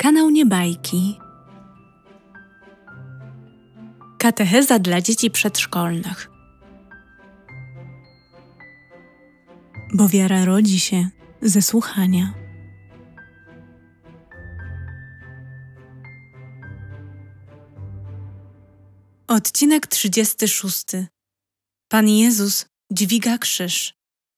Kanał Niebajki. Katecheza dla dzieci przedszkolnych. Bo wiara rodzi się ze słuchania. Odcinek 36. Pan Jezus dźwiga krzyż.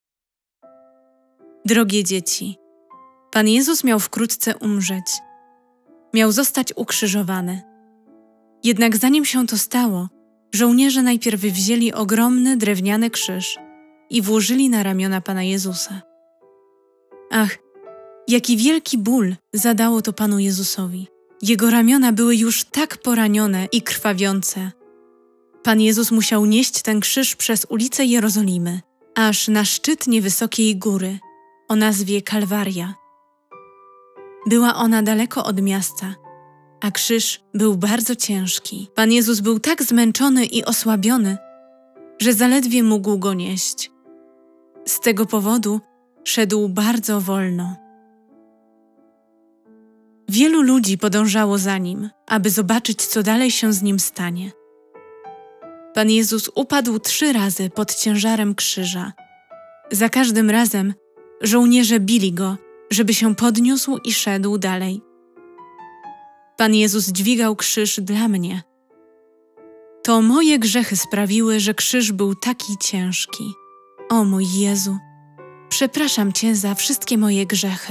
Drogie dzieci, Pan Jezus miał wkrótce umrzeć. Miał zostać ukrzyżowany. Jednak zanim się to stało, żołnierze najpierw wzięli ogromny drewniany krzyż i włożyli na ramiona Pana Jezusa. Ach, jaki wielki ból zadało to Panu Jezusowi. Jego ramiona były już tak poranione i krwawiące. Pan Jezus musiał nieść ten krzyż przez ulice Jerozolimy, aż na szczyt niewysokiej góry o nazwie Kalwaria. Była ona daleko od miasta, a krzyż był bardzo ciężki. Pan Jezus był tak zmęczony i osłabiony, że zaledwie mógł go nieść. Z tego powodu szedł bardzo wolno. Wielu ludzi podążało za nim, aby zobaczyć, co dalej się z nim stanie. Pan Jezus upadł 3 razy pod ciężarem krzyża. Za każdym razem żołnierze bili go, żeby się podniósł i szedł dalej. Pan Jezus dźwigał krzyż dla mnie. To moje grzechy sprawiły, że krzyż był taki ciężki. O mój Jezu, przepraszam Cię za wszystkie moje grzechy.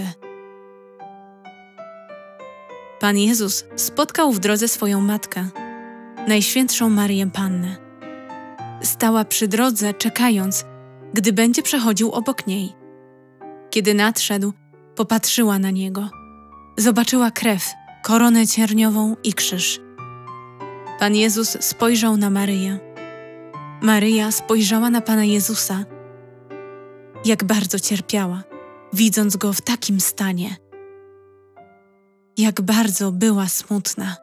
Pan Jezus spotkał w drodze swoją matkę, Najświętszą Maryję Pannę. Stała przy drodze, czekając, gdy będzie przechodził obok niej. Kiedy nadszedł, popatrzyła na Niego. Zobaczyła krew, koronę cierniową i krzyż. Pan Jezus spojrzał na Maryję. Maryja spojrzała na Pana Jezusa. Jak bardzo cierpiała, widząc Go w takim stanie. Jak bardzo była smutna.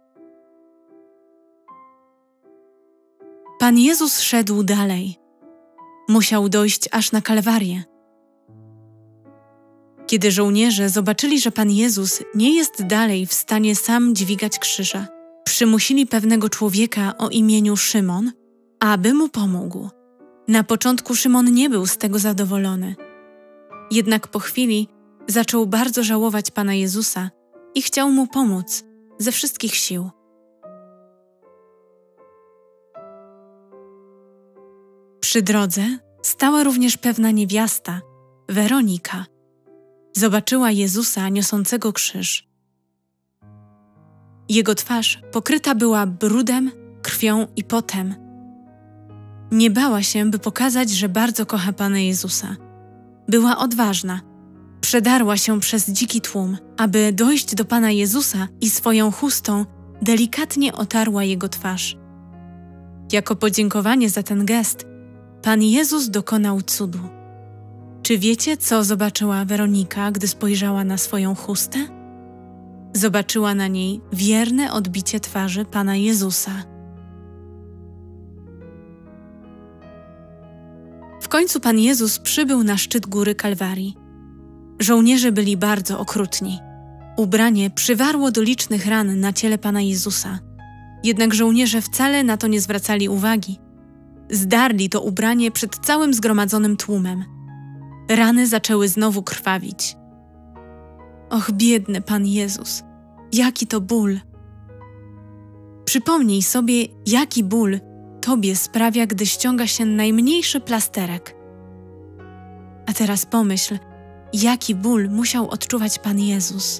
Pan Jezus szedł dalej. Musiał dojść aż na Kalwarię. Kiedy żołnierze zobaczyli, że Pan Jezus nie jest dalej w stanie sam dźwigać krzyża, przymusili pewnego człowieka o imieniu Szymon, aby mu pomógł. Na początku Szymon nie był z tego zadowolony. Jednak po chwili zaczął bardzo żałować Pana Jezusa i chciał mu pomóc ze wszystkich sił. Przy drodze stała również pewna niewiasta, Weronika. Zobaczyła Jezusa niosącego krzyż. Jego twarz pokryta była brudem, krwią i potem. Nie bała się, by pokazać, że bardzo kocha Pana Jezusa. Była odważna. Przedarła się przez dziki tłum, aby dojść do Pana Jezusa i swoją chustą delikatnie otarła Jego twarz. Jako podziękowanie za ten gest, Pan Jezus dokonał cudu. Czy wiecie, co zobaczyła Weronika, gdy spojrzała na swoją chustę? Zobaczyła na niej wierne odbicie twarzy Pana Jezusa. W końcu Pan Jezus przybył na szczyt góry Kalwarii. Żołnierze byli bardzo okrutni. Ubranie przywarło do licznych ran na ciele Pana Jezusa. Jednak żołnierze wcale na to nie zwracali uwagi. Zdarli to ubranie przed całym zgromadzonym tłumem. Rany zaczęły znowu krwawić. Och, biedny Pan Jezus, jaki to ból! Przypomnij sobie, jaki ból Tobie sprawia, gdy ściąga się najmniejszy plasterek. A teraz pomyśl, jaki ból musiał odczuwać Pan Jezus.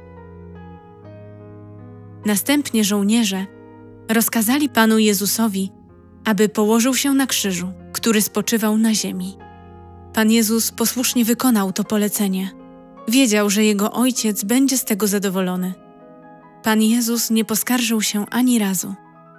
Następnie żołnierze rozkazali Panu Jezusowi, aby położył się na krzyżu, który spoczywał na ziemi. Pan Jezus posłusznie wykonał to polecenie. Wiedział, że Jego Ojciec będzie z tego zadowolony. Pan Jezus nie poskarżył się ani razu.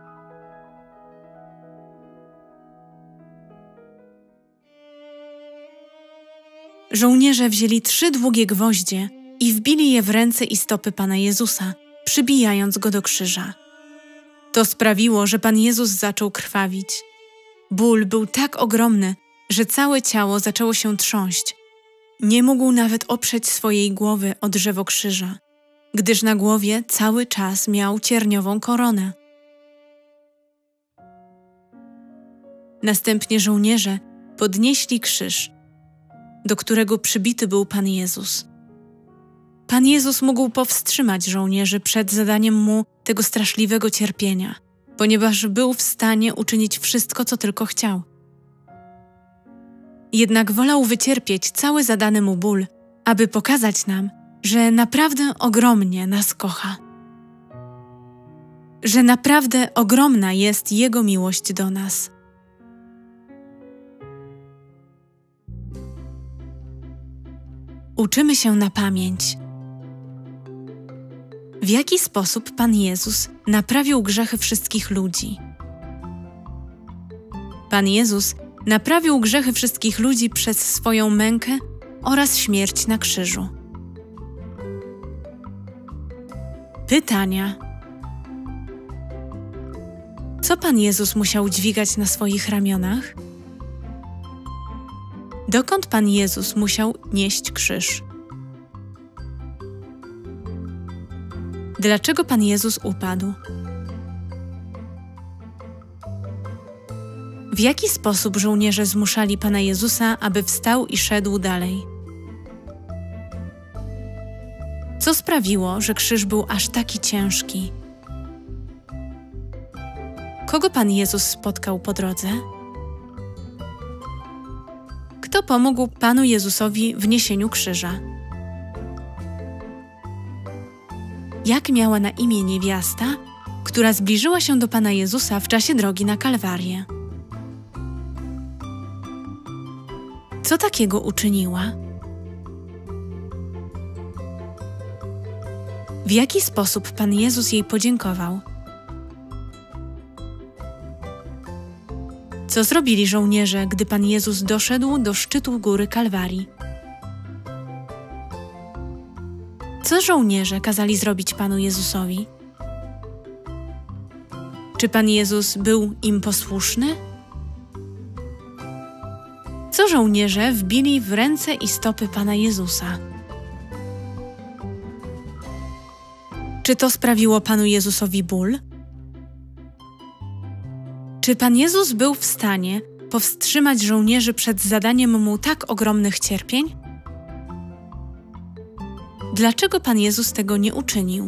Żołnierze wzięli 3 długie gwoździe i wbili je w ręce i stopy Pana Jezusa, przybijając Go do krzyża. To sprawiło, że Pan Jezus zaczął krwawić. Ból był tak ogromny, że całe ciało zaczęło się trząść. Nie mógł nawet oprzeć swojej głowy o drzewo krzyża. gdyż na głowie cały czas miał cierniową koronę. Następnie żołnierze podnieśli krzyż, do którego przybity był Pan Jezus. Pan Jezus mógł powstrzymać żołnierzy przed zadaniem mu tego straszliwego cierpienia, ponieważ był w stanie uczynić wszystko, co tylko chciał. Jednak wolał wycierpieć cały zadany mu ból, aby pokazać nam, że naprawdę ogromnie nas kocha. Że naprawdę ogromna jest Jego miłość do nas. Uczymy się na pamięć. W jaki sposób Pan Jezus naprawił grzechy wszystkich ludzi? Pan Jezus naprawił grzechy wszystkich ludzi przez swoją mękę oraz śmierć na krzyżu. Pytania. Co Pan Jezus musiał dźwigać na swoich ramionach? Dokąd Pan Jezus musiał nieść krzyż? Dlaczego Pan Jezus upadł? W jaki sposób żołnierze zmuszali Pana Jezusa, aby wstał i szedł dalej? Co sprawiło, że krzyż był aż taki ciężki? Kogo Pan Jezus spotkał po drodze? Kto pomógł Panu Jezusowi w niesieniu krzyża? Jak miała na imię niewiasta, która zbliżyła się do Pana Jezusa w czasie drogi na Kalwarię? Co takiego uczyniła? W jaki sposób Pan Jezus jej podziękował? Co zrobili żołnierze, gdy Pan Jezus doszedł do szczytu góry Kalwarii? Co żołnierze kazali zrobić Panu Jezusowi? Czy Pan Jezus był im posłuszny? Co żołnierze wbili w ręce i stopy Pana Jezusa? Czy to sprawiło Panu Jezusowi ból? Czy Pan Jezus był w stanie powstrzymać żołnierzy przed zadaniem mu tak ogromnych cierpień? Dlaczego Pan Jezus tego nie uczynił?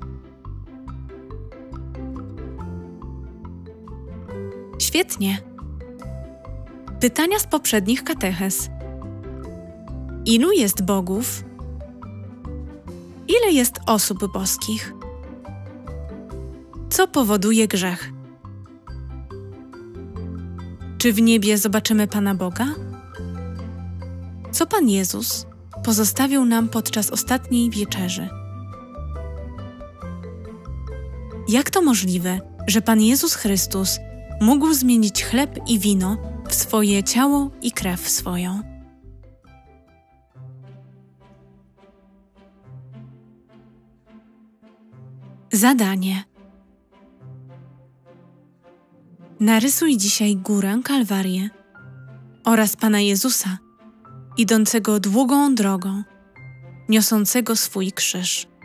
Świetnie. Pytania z poprzednich katechez. Ilu jest bogów? Ile jest osób boskich? Co powoduje grzech? Czy w niebie zobaczymy Pana Boga? Co Pan Jezus pozostawił nam podczas ostatniej wieczerzy? Jak to możliwe, że Pan Jezus Chrystus mógł zmienić chleb i wino w swoje ciało i krew swoją? Zadanie. Narysuj dzisiaj górę Kalwarię oraz Pana Jezusa, idącego długą drogą, niosącego swój krzyż.